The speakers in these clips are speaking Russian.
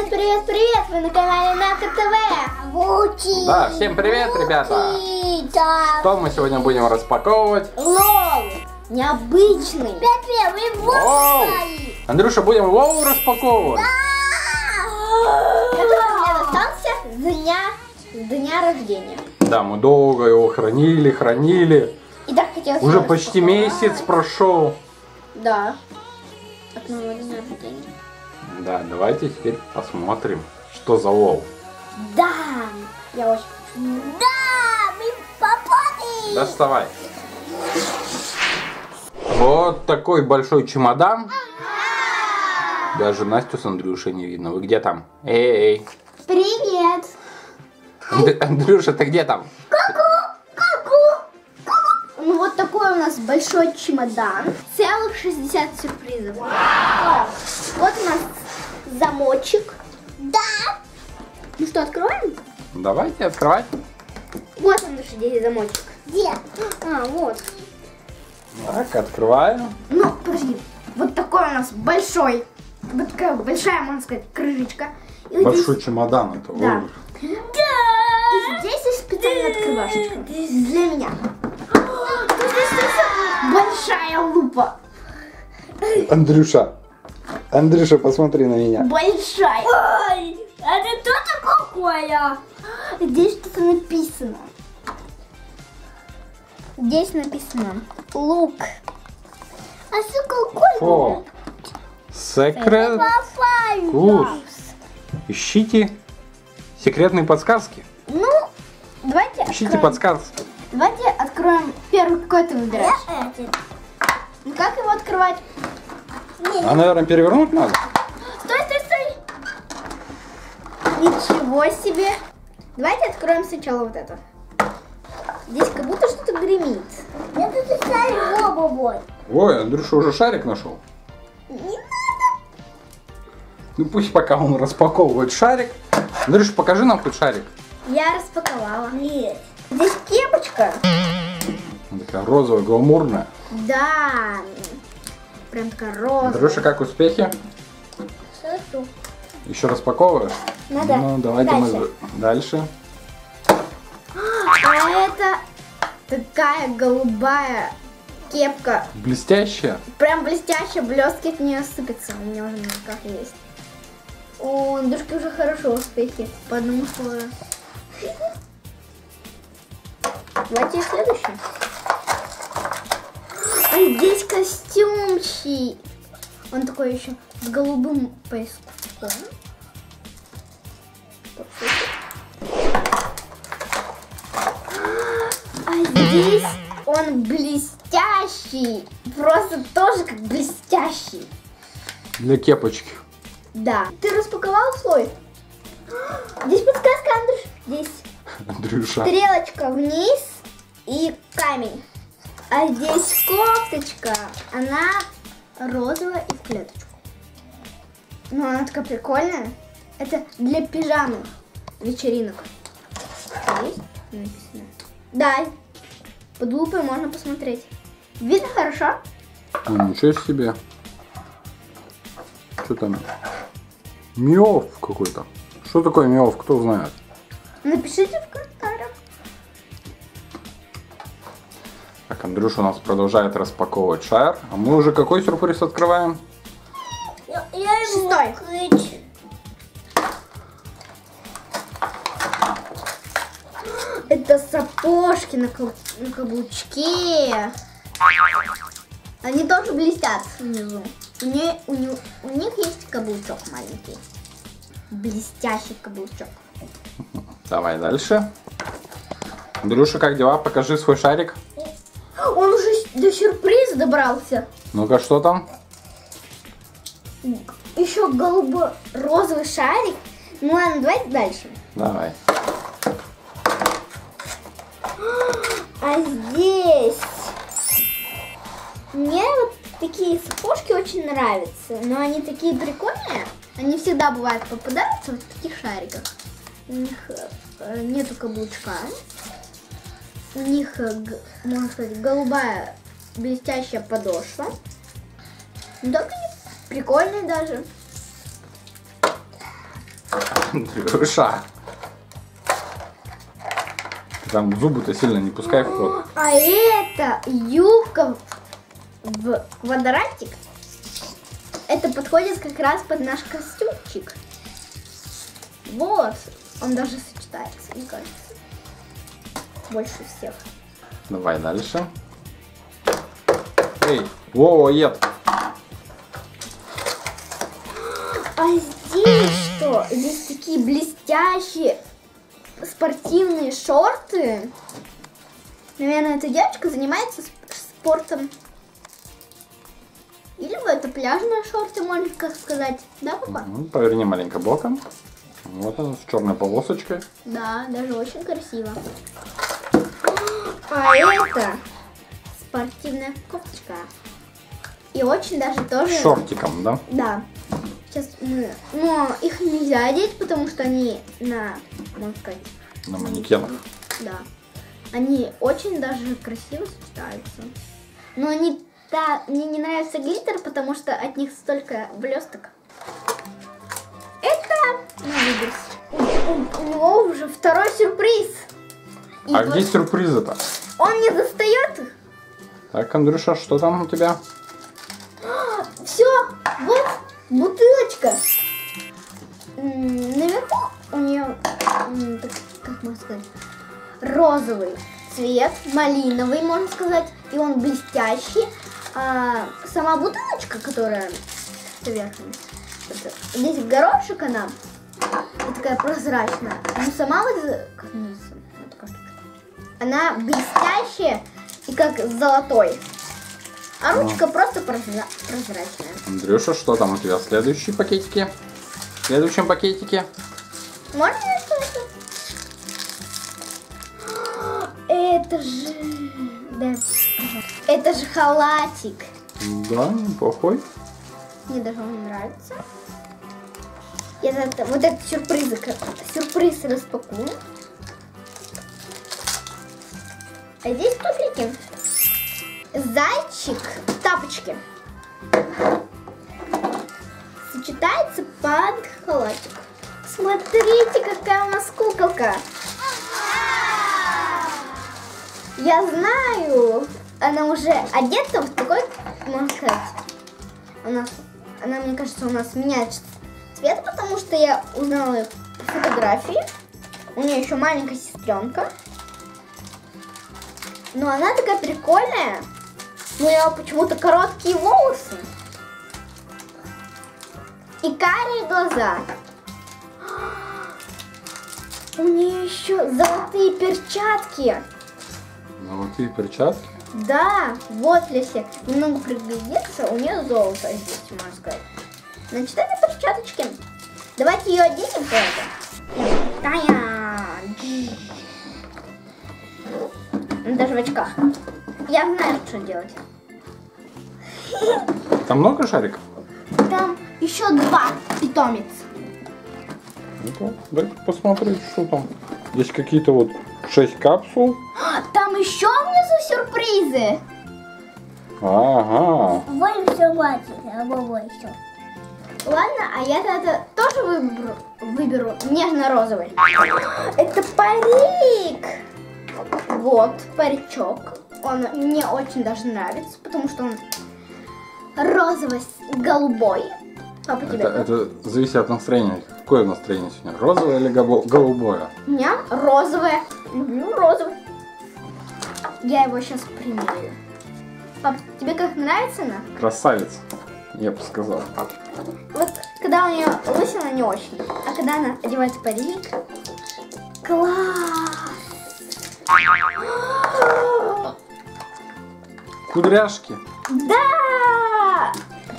Привет, привет, привет! Вы на канале Нака ТВ. Да, всем привет, ребята! Что мы сегодня будем распаковывать? Лол! Необычный! Воу! Андрюша, будем Вову распаковывать? Который мне достался с дня рождения. Да, мы долго его хранили. И так хотелось Уже его почти распаковать. месяц прошел. Да. От моего дня рождения. Да, давайте теперь посмотрим, что за Вов. Да! Я очень хочу. Да! Мы попали! Доставай. Вот такой большой чемодан. Даже Настю с Андрюшей не видно. Вы где там? Эй! Привет! Андрюша, ты где там? Ну вот такой у нас большой чемодан. Целых 60 сюрпризов. Вот у нас замочек. Да. Ну что, откроем? Давайте открывать. Вот он, здесь замочек. Где? А, вот. Так, открываем. Ну, подожди. Вот такой у нас большой. Вот такая большая, можно сказать, крышечка. И вот Большой здесь... чемодан это. Да. Вов. И здесь есть специальная открывашечка. Для меня. Большая лупа. Андрюша, посмотри на меня. Большая. Ой, это что такое? Здесь что-то написано. Здесь написано лук. А что какой? Фо. Секрет. Вкус. Ищите секретные подсказки. Ну, давайте Ищите откроем. подсказки. Давайте откроем первый, какой ты выбираешь. Ну как его открывать? А, наверное, перевернуть надо? Стой, стой, стой! Ничего себе! Давайте откроем сначала вот это. Здесь как будто что-то гремит. Это шарик бобовой. Ой, Андрюша уже шарик нашел. Не надо. Ну пусть пока он распаковывает шарик. Андрюша, покажи нам хоть шарик. Я распаковала. Нет. Здесь кепочка. Она такая розовая, гламурная. Да. Прям такая розовая. Андрюша, как успехи? Хорошо. Еще распаковываешь? Надо. Ну, давайте мы дальше. А это такая голубая кепка. Блестящая. Прям блестящая, блестки от нее сыпятся. У меня уже на руках есть. У Андрюшки уже хорошо успехи. По одному слою. Давайте следующий. А здесь костюмчик. Он такой еще с голубым пояском. А здесь он блестящий. Просто тоже как блестящий. Для кепочки. Да. Ты распаковал слой? Здесь подсказка, Андрюш. Здесь Андрюша. стрелочка вниз и камень. А здесь кофточка. Она розовая и в клеточку. Ну, она такая прикольная. Это для пижамы вечеринок. Здесь написано. Да. Под лупой можно посмотреть. Видно хорошо? Ну, ничего себе. Что там? Миов какой-то. Что такое миов, кто знает? Напишите в комментариях. Так, Андрюша у нас продолжает распаковывать шар. А мы уже какой сюрприз открываем? Шестой. Это сапожки на каблучке. Они тоже блестят внизу. У них есть каблучок маленький. Блестящий каблучок. Давай дальше. Андрюша, как дела? Покажи свой шарик. Он уже до сюрприза добрался. Ну-ка, что там? Еще голубо-розовый шарик. Ну ладно, давайте дальше. Давай. А здесь мне вот такие сапожки очень нравятся, но они такие прикольные. Они всегда бывают попадаются в таких шариках. У них нету каблучка. У них, можно сказать, голубая блестящая подошва. Ну так они прикольные даже. Андрюша. Там зубы-то сильно не пускай в ход. А это юбка в квадратик. Это подходит как раз под наш костюмчик. Вот. Он даже сочетается, мне кажется. Больше всех. Давай дальше. Эй, Вова-ед. А здесь что? Здесь такие блестящие спортивные шорты. Наверное, эта девочка занимается спортом. Или это пляжные шорты, можно как сказать. Да, папа? Поверни маленько боком. Вот он с черной полосочкой. Да, даже очень красиво. А это спортивная кофточка. И очень даже тоже... С шортиком, да? Да. Сейчас мы... Но их нельзя одеть, потому что они на... Можно сказать... На манекенах. Да. Они очень даже красиво сочетаются. Но они... Да, мне не нравится глиттер, потому что от них столько блесток. Это... У него уже второй сюрприз. И А где сюрпризы-то? Он не достает их. Так, Андрюша, что там у тебя? Все, вот бутылочка. Наверху у нее, как можно сказать, розовый цвет, малиновый, можно сказать, и он блестящий. А сама бутылочка, которая сверху, здесь горошек она, и такая прозрачная. Но сама вот, она блестящая и как золотой. А ручка просто прозрачная. Андрюша, что там у тебя в следующей пакетике? В следующем пакетике? Можно что-то? Это же... Да. Это же халатик. Да, неплохой. Мне даже он нравится. Вот этот сюрприз распакую. А здесь туфельки. Зайчик, тапочки. Сочетается под халатик. Смотрите, какая у нас куколка. Я знаю, она уже одета в такой, можно сказать, она, мне кажется, у нас меняет цвет, потому что я узнала ее по фотографии. У нее еще маленькая сестренка. Но она такая прикольная. У нее почему-то короткие волосы. И карие глаза. У нее еще золотые перчатки. Золотые перчатки? Да, вот если немного приглядеться, у нее золото здесь, можно сказать. Значит, это перчаточки. Давайте ее оденем тоже. Даже в очках. Я знаю, что делать. Там много шариков? Там еще 2 питомец. Ну-ка, дай посмотреть, что там. Здесь какие-то вот 6 капсул. Там еще внизу сюрпризы. Ага. Ой, все хватит, а баба еще. Ладно, а я тогда тоже выберу нежно-розовый. Это парик. Вот паричок. Он мне очень даже нравится, потому что он розово-голубой. Папа, тебе Это зависит от настроения. Какое настроение сегодня? Розовое или голубое? У меня розовое. Люблю розовый. Я его сейчас примерю. Пап, тебе как нравится она? Красавица, я бы сказал. Вот когда у нее лысина не очень, а когда она одевает парик, класс! Кудряшки. Да!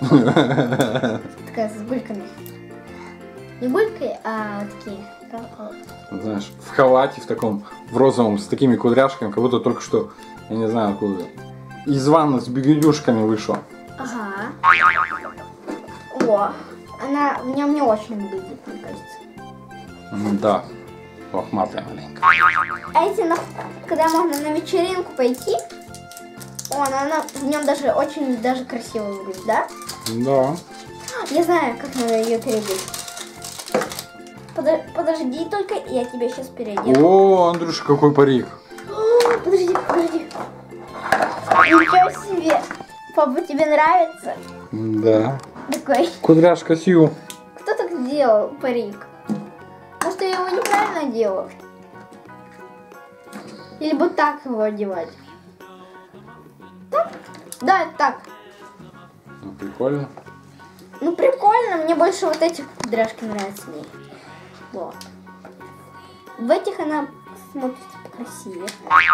Такая с гульками. Не гулькой, а такие. Знаешь, в халате, в таком, в розовом, с такими кудряшками, как будто только что, я не знаю, откуда, из ванны с бегудюшками вышел. Ага. О, она в нем не очень выглядит, мне кажется. Да, лохматая маленькая. А если когда можно на вечеринку пойти, она в нем даже очень даже красиво выглядит, да? Да. Я знаю, как надо ее переодеть. Подожди только, я тебя сейчас переодену. О, Андрюша, какой парик. Подожди. Ничего себе. Папа, тебе нравится? Да. Такой. Кудряшка Сью. Кто так сделал парик? Может, я его неправильно делал? Или вот так его одевать? Так? Да, так. Ну, прикольно. Ну, прикольно. Мне больше вот эти кудряшки нравятся мне. Вот. В этих она смотрится красивее.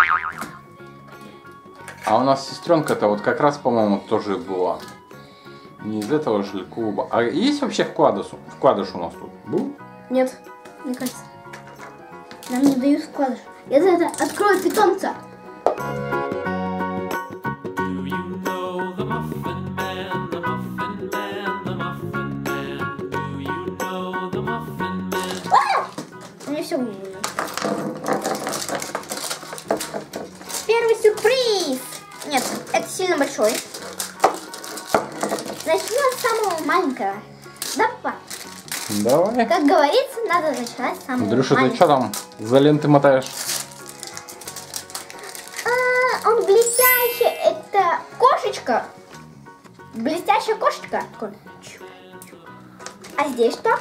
А у нас сестренка-то вот как раз, по-моему, тоже была. Не из этого же клуба. А есть вообще вкладыш у нас тут? Был? Нет, мне кажется. Нам не дают вкладыш. Я за это открою питомца. Мне все выявили. Первый сюрприз. Нет, это сильно большой. Начнем с самого маленького. Да, папа? Давай. Как говорится, надо начинать с самого Андрюша, ты маленького. что там за ленты мотаешь? Он блестящий. Это кошечка. Блестящая кошечка. Такой. А здесь что?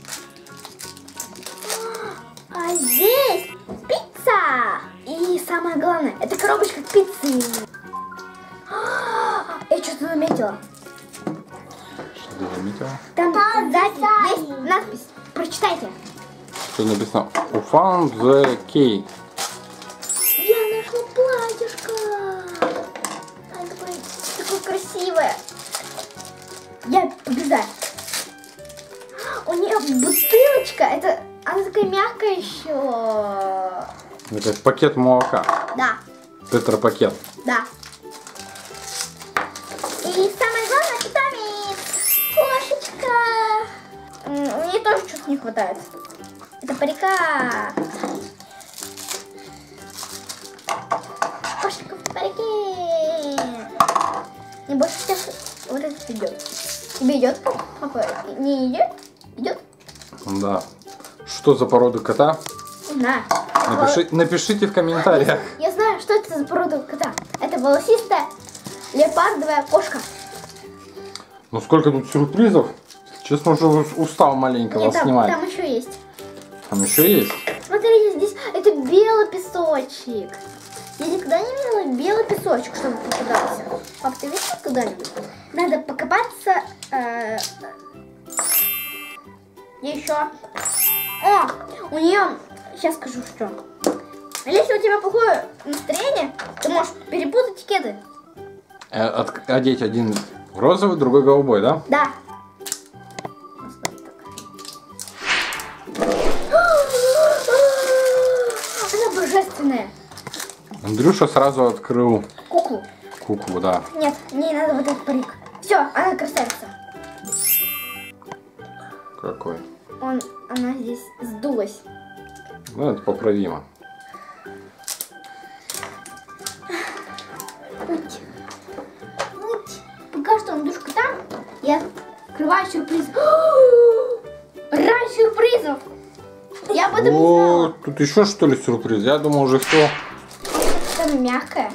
А здесь пицца. И самое главное, это коробочка пиццы. Я что-то заметила. Что ты заметила? Там сзади есть надпись. Прочитайте. Что написано? We found the key. Я нашла платьишко. Оно такое красивое. Я побеждаю. У нее бутылочка. Это она такая мягкая еще. Это как пакет молока. Да, Тетрапакет. да. И самое главное, питомец. Кошечка. У нее тоже что-то не хватает. Это парика. Кошечка в парике. Мне больше всех вот это идет. Тебе идет? Папа, не идет? Идет? Да. Что за порода кота? Не знаю. Напишите в комментариях. Я знаю, что это за порода кота. Это волосистая леопардовая кошка. Ну сколько тут сюрпризов. Честно, уже устал маленько вас снимать. Там еще есть. Там еще есть. Смотрите, здесь это белый песочек. Я никогда не видела белый песочек, чтобы попадался. Пап, ты видел когда-нибудь? Надо покопаться. Еще. О, у нее, сейчас скажу, что. Если у тебя плохое настроение, ты можешь перепутать этикеты. Одеть один розовый, другой голубой, да? Да. Она божественная. Андрюша сразу открыл Куклу. куклу, да. Нет, мне надо вот этот парик. Все, она красавица. Какой? Она здесь сдулась. Ну, это поправимо. Пока что Андрюшка там, я открываю сюрприз. Рай сюрпризов! Я об этом не знала. Тут еще что ли сюрприз? Я думал уже все. Там мягкая.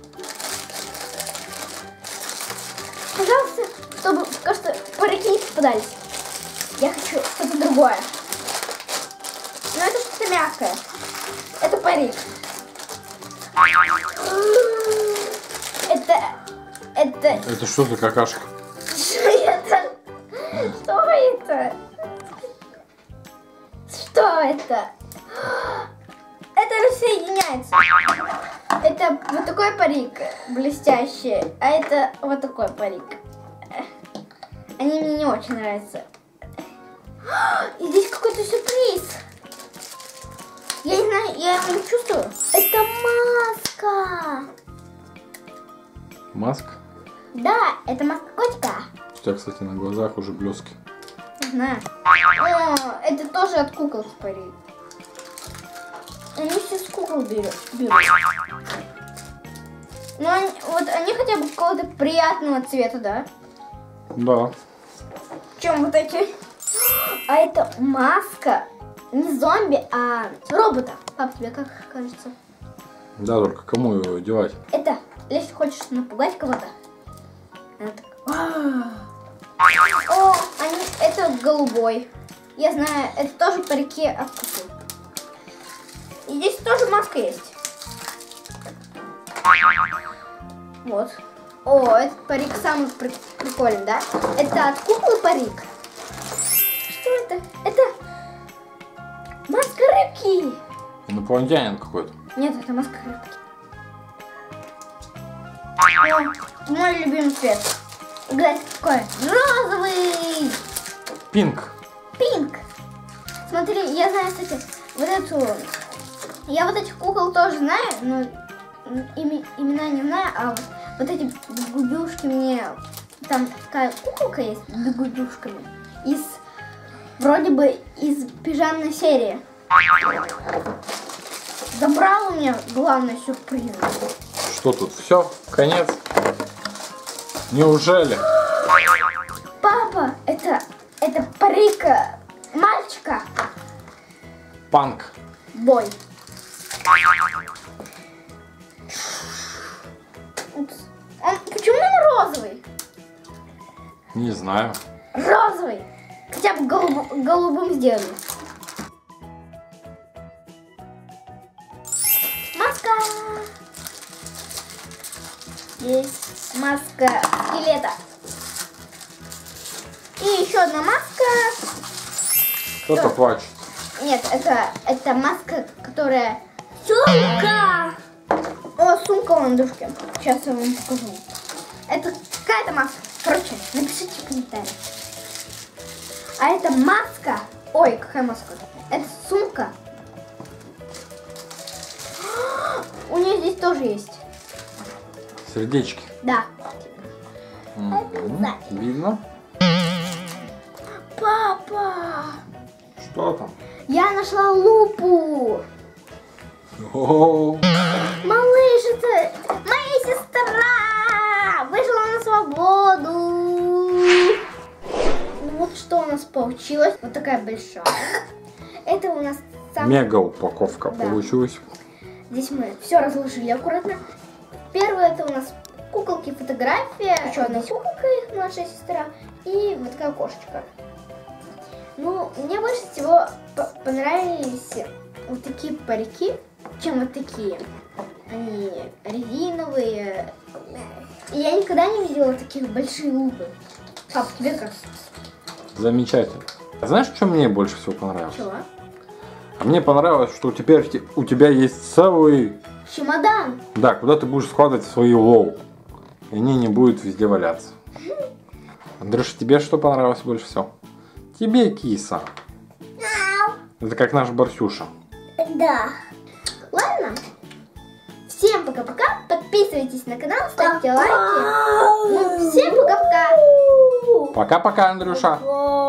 Пожалуйста, чтобы пока что парики не попадались. Я хочу что-то другое. Но это что-то мягкое. Это парик. Это Это что за какашка? что это? Что это? Что это? Это рассоединяется. Это вот такой парик блестящий, а это вот такой парик. Они мне не очень нравятся. И здесь какой-то сюрприз. Я не знаю, я его не чувствую. Это маска. Маска? Да, это маска котика. У тебя, кстати, на глазах уже блески. Не знаю. О, это тоже от кукол парик. Они все с кукол берут. Но они хотя бы какого-то приятного цвета, да? Да. Чем вот эти? А это маска не зомби, а робота. Пап, тебе как кажется? Да, только кому его одевать? Это, если хочешь напугать кого-то. Она так. О, это голубой. Я знаю, это тоже парики от куклы. И здесь тоже маска есть. Вот. О, этот парик самый прикольный, да? Это от куклы парик. Что это? Это маска рыбки. Инопланетянин какой-то. Нет, это маска рыбки. О, мой любимый цвет. Глянь, какой розовый. Пинк. Пинк. Смотри, я знаю, кстати, вот эту... Я вот этих кукол тоже знаю, но имена не знаю, а вот эти бегудюшки мне... Там такая куколка есть с бегудюшками. Вроде бы из пижамной серии. Забрал у меня главный сюрприз. Что тут? Все? Конец? Неужели? Папа, это парик мальчика. Панк. Бой. Почему он розовый? Не знаю. Розовый. Хотя бы голубым сделали. Маска. Есть маска скелета. И еще одна маска. Кто-то плачет. Нет, это маска, которая... Сумка! О, сумка у Андрюшки. Сейчас я вам покажу. Это какая-то маска. Короче, напишите в комментариях. А это маска. Ой, какая маска? Это сумка. У нее здесь тоже есть. Сердечки. Да. Видно? Папа! Что там? Я нашла лупу. О, Малыш, это моя сестра. Вышла на свободу. Ну вот что у нас получилось. Вот такая большая. Это у нас мега упаковка Да. получилась. Здесь мы все разложили аккуратно. Первое это у нас куколки, фотография. Еще одна куколка, их младшая сестра. И вот такая кошечка. Ну, мне больше всего понравились вот такие парики, чем вот такие. Они резиновые. И я никогда не видела таких больших лупы. Пап, тебе как? Замечательно. А знаешь, что мне больше всего понравилось? Чего? А мне понравилось, что теперь у тебя есть целый... Чемодан. Да, куда ты будешь складывать свои лол. И они не будут везде валяться. Андрюша, тебе что понравилось больше всего? Тебе, киса. Это как наш Барсюша. Да. Ладно. Всем пока-пока. Подписывайтесь на канал, ставьте лайки. Ну, всем пока-пока. Пока-пока, Андрюша.